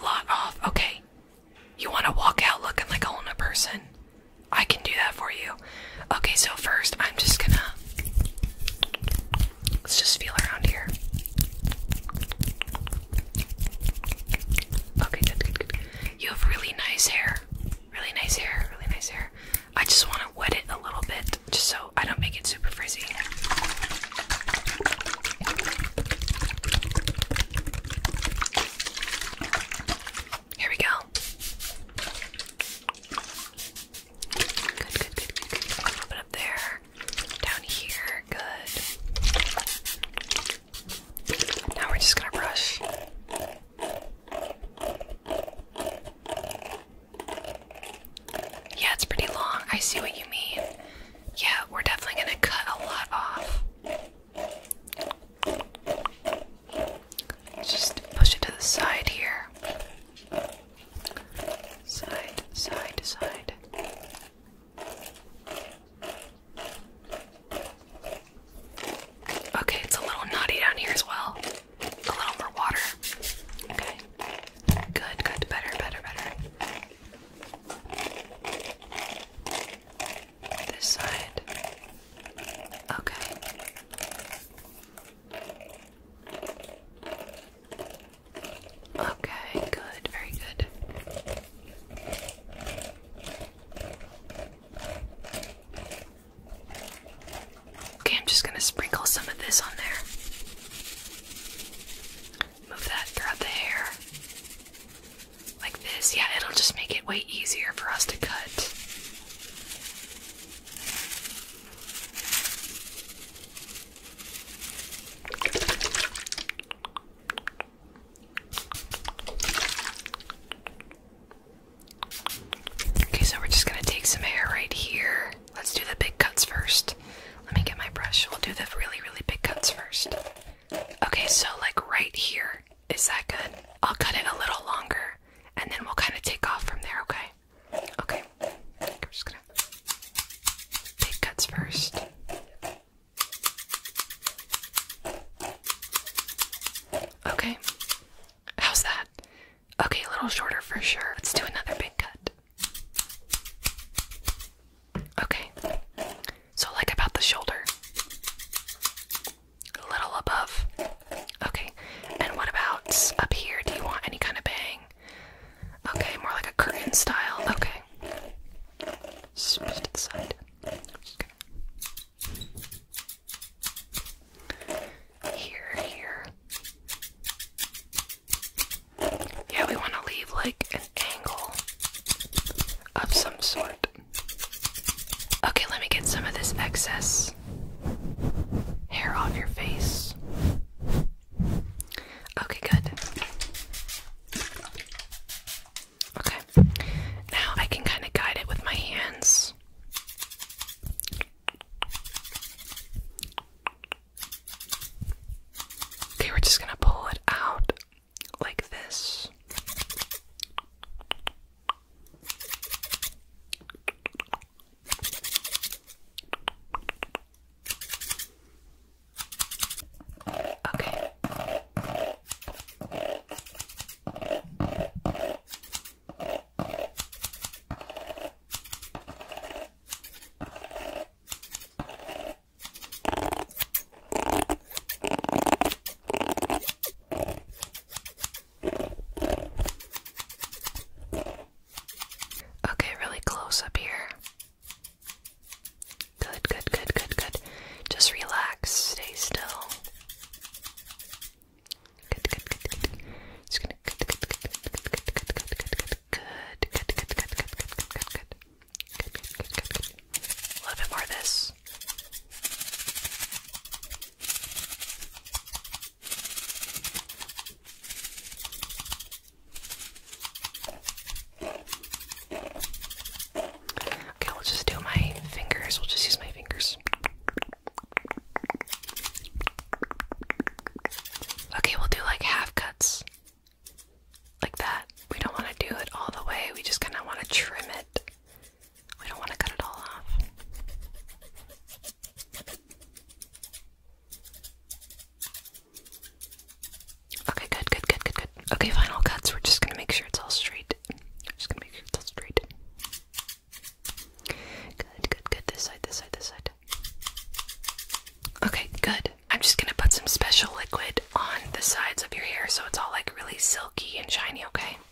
lot off. Okay. You want to walk out looking like a whole new person? I can do that for you. Okay, so first I'm just gonna... Let's just feel around here. Okay, good. You have really nice hair. Really nice hair, really nice hair. I just want to wet it a little bit, just so I don't make it super frizzy. Here we go. Good. A little bit up there. Down here, good. Now we're just gonna brush. Yeah, it's pretty long. I see what you mean. Yeah, we're definitely gonna cut a lot off. Just push it to the side here. Side to side. Okay, it's a little knotty down here as well. A little more water. Okay. Good. Better. This side. Okay. Okay, good. Very good. Okay, I'm just gonna sprinkle some of this on there. Move that throughout the hair. Like this. Yeah, it'll just make it way easier for us to cut. Okay, so we're just gonna take some hair right here. Let's do the big cuts first. Let me get my brush. We'll do the really, really big cuts first. Okay, so like right here. Is that good? I'll cut it a little longer, and then we'll kind of take off from there, okay? Okay. I'm just gonna... Big cuts first. Okay. How's that? Okay, a little shorter for sure. Let's do another big cut. Okay. So like about the shoulder. A little above. Okay. And what about up here? Do you want any kind of bang? Okay, more like a curtain style. Okay. Just push to the side. Just gonna... Here. Yeah, we want to leave like an angle of some sort. Okay, let me get some of this excess hair off your face. Okay, good. Okay, now I can kind of guide it with my hands. Okay, we're just gonna pull it out like this. sides of your hair so it's all like really silky and shiny, okay?